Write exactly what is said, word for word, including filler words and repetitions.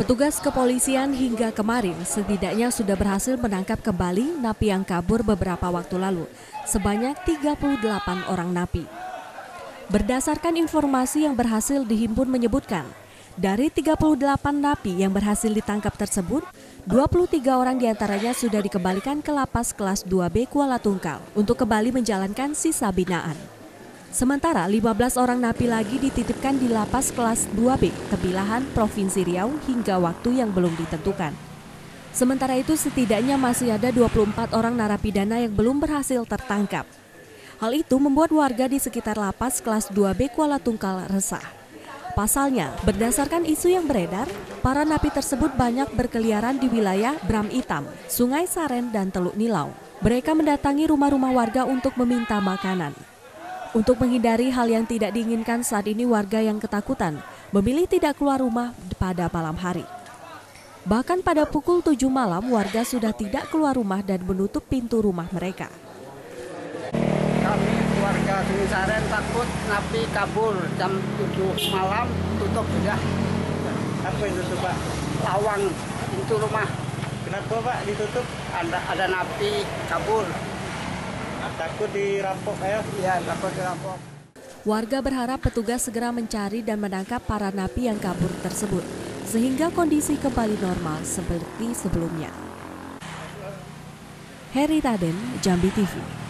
Petugas kepolisian hingga kemarin setidaknya sudah berhasil menangkap kembali napi yang kabur beberapa waktu lalu, sebanyak tiga puluh delapan orang napi. Berdasarkan informasi yang berhasil dihimpun menyebutkan, dari tiga puluh delapan napi yang berhasil ditangkap tersebut, dua puluh tiga orang diantaranya sudah dikembalikan ke lapas kelas dua B Kuala Tungkal untuk kembali menjalankan sisa binaan. Sementara lima belas orang napi lagi dititipkan di lapas kelas dua B Tebilahan Provinsi Riau hingga waktu yang belum ditentukan. Sementara itu setidaknya masih ada dua puluh empat orang narapidana yang belum berhasil tertangkap. Hal itu membuat warga di sekitar lapas kelas dua B Kuala Tungkal resah. Pasalnya, berdasarkan isu yang beredar, para napi tersebut banyak berkeliaran di wilayah Bram Itam, Sungai Saren, dan Teluk Nilau. Mereka mendatangi rumah-rumah warga untuk meminta makanan. Untuk menghindari hal yang tidak diinginkan saat ini warga yang ketakutan memilih tidak keluar rumah pada malam hari. Bahkan pada pukul tujuh malam warga sudah tidak keluar rumah dan menutup pintu rumah mereka. Kami warga Sungai Saren takut napi kabur jam tujuh malam tutup sudah. Apa yang tutup, Pak? Lawang pintu rumah. Kenapa, Pak, ditutup? Ada ada napi kabur. Takut dirampok ya? Iya, takut dirampok. Warga berharap petugas segera mencari dan menangkap para napi yang kabur tersebut, sehingga kondisi kembali normal seperti sebelumnya. Heri Raden, Jambi T V.